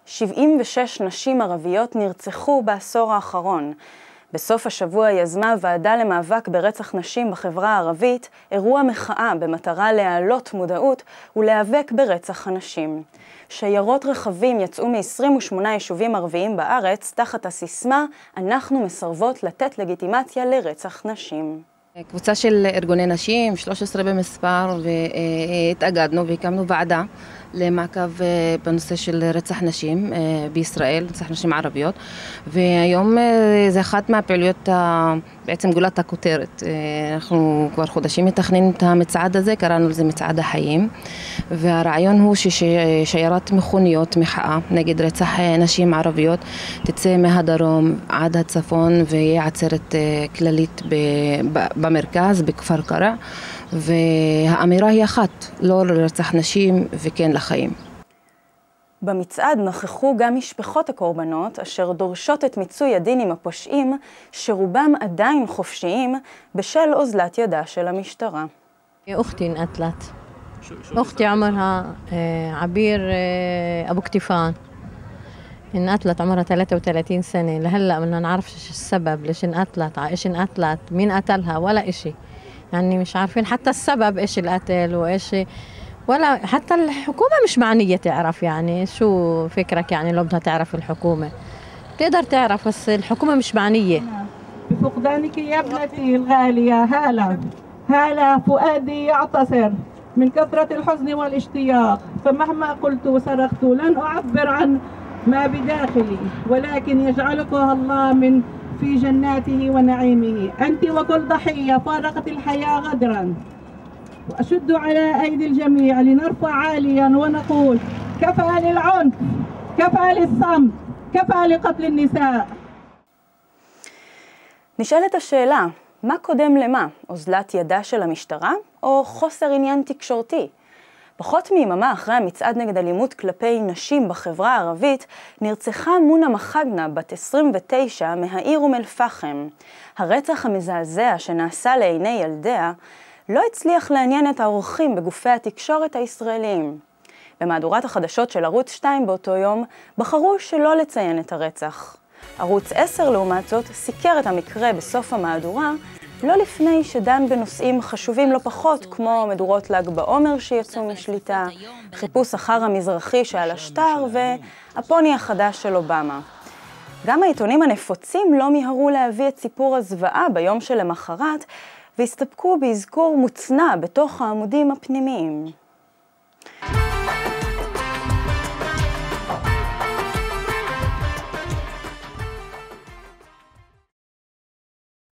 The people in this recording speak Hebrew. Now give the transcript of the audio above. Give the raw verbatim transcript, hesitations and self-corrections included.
שבעים ושש נשים ערביות נרצחו בעשור האחרון. בסוף השבוע יזמה ועדה למאבק ברצח נשים בחברה הערבית אירוע מחאה במטרה להעלות מודעות ולהיאבק ברצח הנשים. שיירות רכבים יצאו מ-עשרים ושמונה יישובים ערביים בארץ תחת הסיסמה "אנחנו מסרבות לתת לגיטימציה לרצח נשים". קבוצה של ארגוני נשים, שלוש עשרה במספר, והתאגדנו והקמנו ועדה למעקב בנושא של רצח נשים בישראל, רצח נשים ערביות, והיום זה אחת מהפעילויות, בעצם גולת הכותרת. אנחנו כבר חודשים מתכננים את המצעד הזה, קראנו לזה מצעד החיים, והרעיון הוא ששיירת מכוניות מחאה נגד רצח נשים ערביות תצא מהדרום עד הצפון, ויהיה עצרת כללית במרכז, בכפר קרע, והאמירה היא אחת, לא לרצח נשים וכן לחיים. במצעד נכחו גם משפחות הקורבנות אשר דורשות את מיצוי הדין עם הפושעים, שרובם עדיין חופשיים בשל אוזלת ידה של המשטרה. أختي انقتلت. أختي عمرها عبير أبو كتيفان. انقتلت عمرها ثلاثة وثلاثين سنة. لهلا بدنا نعرف ايش السبب، ليش انقتلت، على ايش انقتلت، مين قتلها، ولا إشي. يعني مش عارفين حتى السبب ايش القتل وايش، ولا حتى الحكومة مش معنية تعرف. يعني شو فكرك يعني لو بدها تعرف الحكومة؟ تقدر تعرف بس الحكومة مش معنية. بفقدانك يا ابنتي الغالية هالة هالة فؤادي يعتصر من كثرة الحزن والاشتياق، فمهما قلت وصرخت لن أعبر عن ما بداخلي، ولكن يجعلكها الله من في جناته ونعيمه. أنت وكل ضحية فارقت الحياة غدرا، وأشد على أيدي الجميع لنرفع عاليا ونقول كفى للعنف، كفى للصمت، كفى لقتل النساء. נשאלת השאלה, מה קודם למה? אוזלת ידה של המשטרה או חוסר עניין תקשורתי? פחות מיממה אחרי המצעד נגד אלימות כלפי נשים בחברה הערבית, נרצחה מונה מחגנה בת עשרים ותשע מהעיר אום אל-פחם. הרצח המזעזע שנעשה לעיני ילדיה לא הצליח לעניין את האורחים בגופי התקשורת הישראליים. במהדורת החדשות של ערוץ שתיים באותו יום בחרו שלא לציין את הרצח. ערוץ עשר לעומת זאת סיקר את המקרה בסוף המהדורה, לא לפני שדן בנושאים חשובים לא פחות, כמו מדורות ל"ג בעומר שיצאו משליטה, חיפוש אחר המזרחי שעל השטר והפוני החדש של אובמה. גם העיתונים הנפוצים לא מיהרו להביא את סיפור הזוועה ביום שלמחרת, והסתפקו באזכור מוצנע בתוך העמודים הפנימיים.